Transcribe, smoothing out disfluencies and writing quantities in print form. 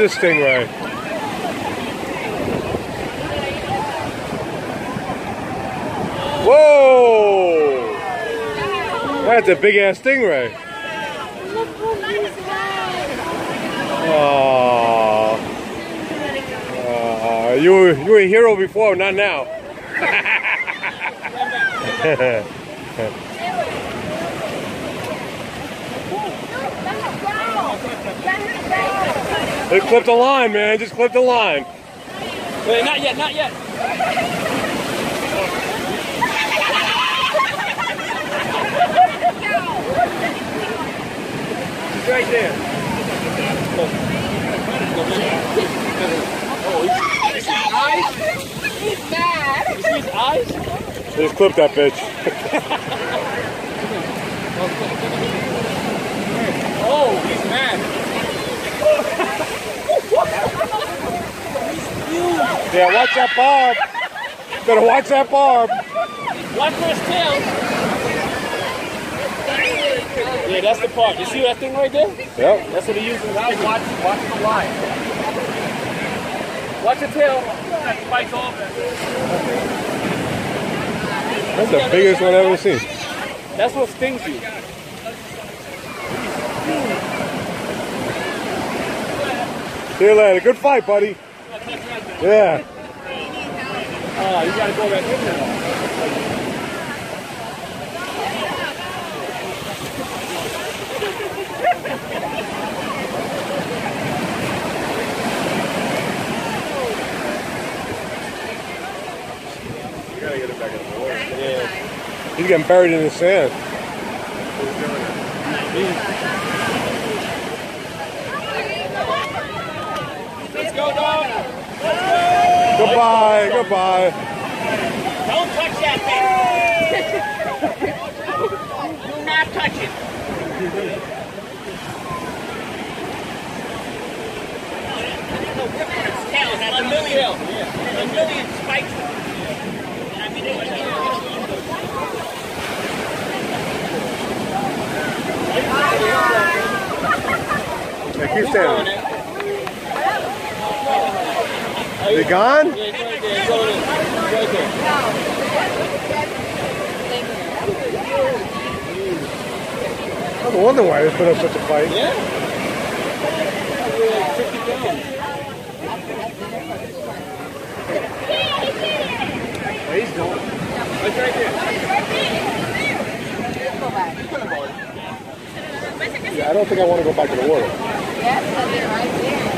a stingray. Whoa! That's a big ass stingray. You were a hero before, not now. Just clip the line, man. Just clip the line. Wait, not yet, not yet. He's right there. Oh, you see his eyes? He's mad. You see his eyes? Just clip that bitch. Oh, he's mad. Yeah, watch that barb. Better watch that barb. Watch for his tail. Yeah, that's the part. You see that thing right there? Yep. That's what he uses. Now watch the line. Watch the tail. That spikes off. That's the biggest one I've ever seen. That's what stings you. See you later. Good fight, buddy. Yeah. Oh, you gotta go back in there. You gotta get it back in the water. Yeah. He's getting buried in the sand. Let's go, dog. Goodbye, goodbye. Don't touch that thing. Do not touch it. Its tail has a million spikes. I mean, Yeah, keep standing. They gone? Yeah, it's right there. It's over there. It's right there. I was wondering why they put up such a fight. Yeah? Probably like 50 pounds. He's going. It's right there. Yeah, I don't think I want to go back to the water. Yes, right there.